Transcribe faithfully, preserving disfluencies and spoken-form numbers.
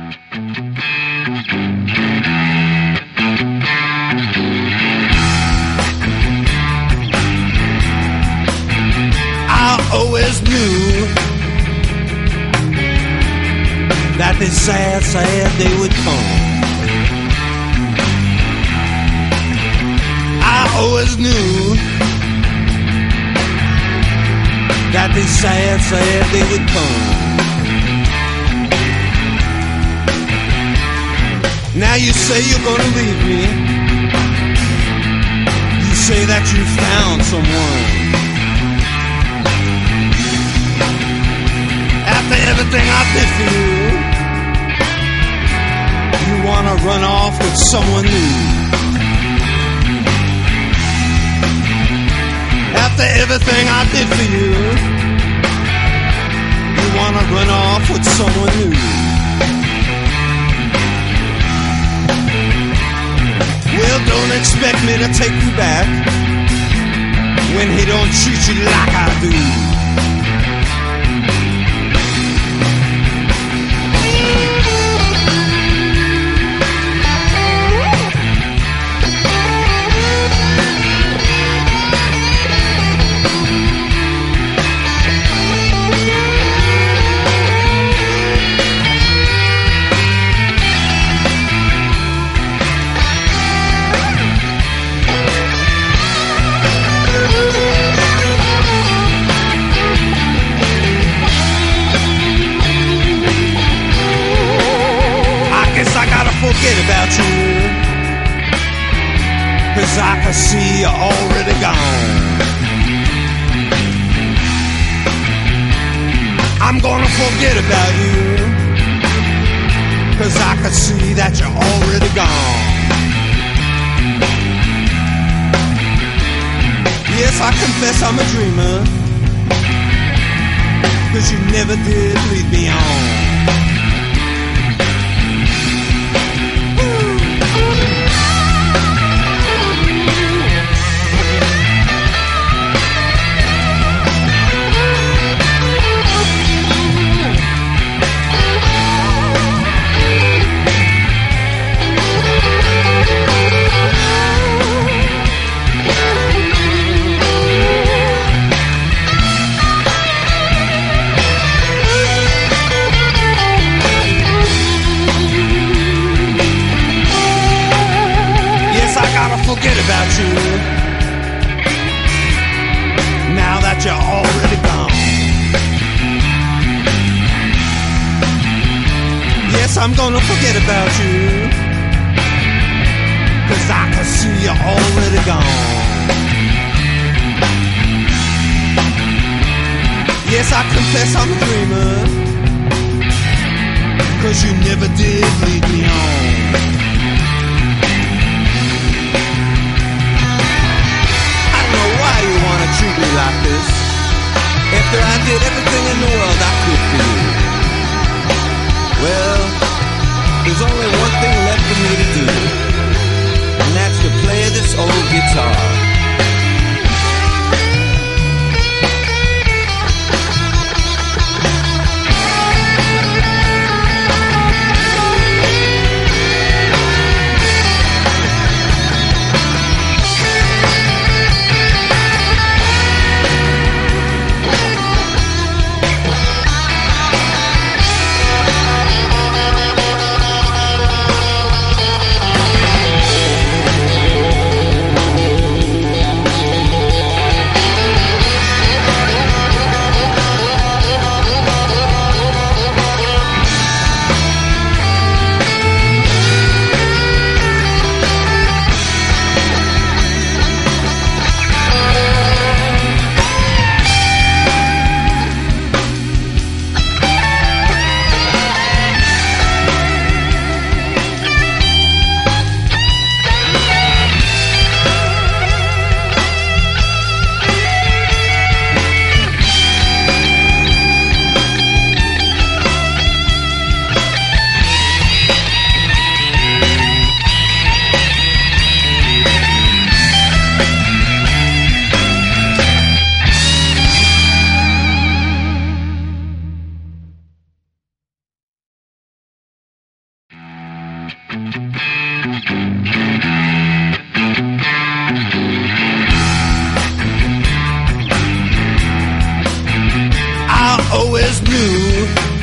Always knew that this sad, sad day would come. I always knew that this sad, sad day would come. Now you say you're gonna leave me. You say that you found someone. After everything I did for you, you wanna run off with someone new. After everything I did for you, you wanna run off with someone new. Well, don't expect me to take you back when he don't treat you like I do. Forget about you, 'cause I can see you're already gone. I'm gonna forget about you, 'cause I can see that you're already gone. Yes, I confess I'm a dreamer, 'cause you never did lead me on. Forget about you now that you're already gone. Yes, I'm gonna forget about you, 'cause I can see you're already gone. Yes, I confess I'm a dreamer, 'cause you never did lead me on. Treat me like this after I did everything in the world I could for you. Well, there's only one thing left for me to do, and that's to play this old guitar. I always knew